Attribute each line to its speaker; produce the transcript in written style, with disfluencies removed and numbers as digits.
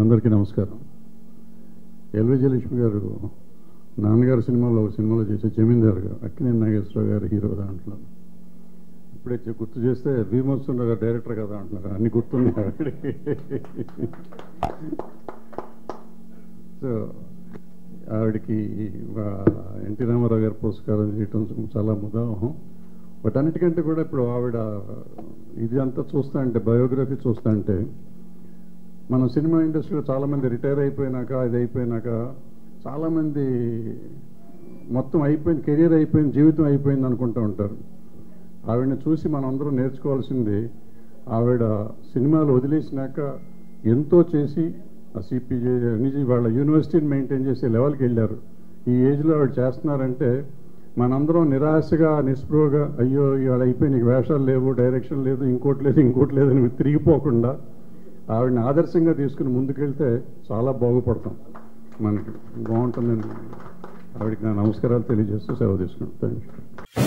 Speaker 1: అందరికీ నమస్కారం. ఎల్విజయలక్ష్మి గారు నాన్నగారు సినిమాలో చేసే జమీందారు గారు, అక్కినేని నాగేశ్వరరావు గారు హీరో దాంట్లో. ఇప్పుడే గుర్తు చేస్తే భీమోత్సవ గారు డైరెక్టర్ కదా అంటున్నారు, అన్ని గుర్తున్నాయి. సో ఆవిడకి ఎన్టీ రామారావు గారు పురస్కారం చేయటం చాలా ముదాహం. బట్ అన్నిటికంటే కూడా ఇప్పుడు ఆవిడ ఇది అంతా చూస్తా అంటే, బయోగ్రఫీ చూస్తా అంటే, మన సినిమా ఇండస్ట్రీలో చాలామంది రిటైర్ అయిపోయినాక, ఇది అయిపోయినాక చాలామంది మొత్తం అయిపోయింది, కెరీర్ అయిపోయింది, జీవితం అయిపోయింది అనుకుంటూ ఉంటారు. ఆవిడని చూసి మనం అందరం నేర్చుకోవాల్సింది, ఆవిడ సినిమాలు వదిలేసినాక ఎంతో చేసి ఆ సిపిజే నుంచి వాళ్ళ యూనివర్సిటీని మెయింటైన్ చేసే లెవెల్కి వెళ్ళారు. ఈ ఏజ్లో ఆవిడ చేస్తున్నారంటే మనందరం నిరాశగా నిస్పృహగా అయ్యో ఇవాళ అయిపోయి నీకు వేషాలు లేవు, డైరెక్షన్ లేదు, ఇంకోటి లేదు అని తిరిగిపోకుండా ఆవిడని ఆదర్శంగా తీసుకుని ముందుకెళ్తే చాలా బాగుపడతాం, మనకి బాగుంటుందని ఆవిడకి నా నమస్కారాలు తెలియజేస్తూ సెలవు తీసుకుంటాను. Thank you.